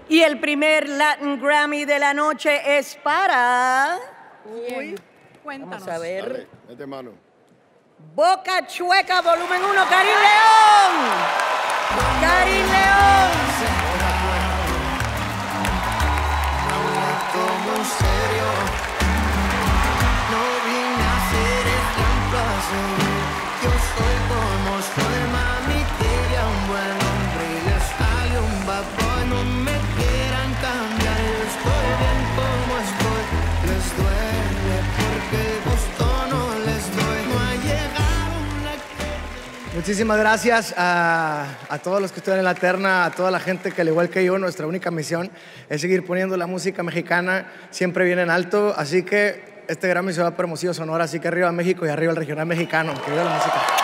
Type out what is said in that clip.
Y el primer Latin Grammy de la noche es para... Uy, cuéntanos. Vamos a ver. Dale, mete mano. Boca Chueca, volumen 1, Karin León. Karin León. Como en serio, no vine a hacer reemplazo. Yo soy como soy, mami, quería un buen hombre y le salió un bad boy. No me quieran cambiar, yo estoy bien como estoy. Les duele porque el gusto no les doy. No ha llegado una... Muchísimas gracias a todos los que estuvieron en la terna, a toda la gente que al igual que yo, nuestra única misión es seguir poniendo la música mexicana siempre bien en alto, así que este Grammy se va para Hermosillo, Sonora, así que arriba México y arriba el regional mexicano, que viva la música.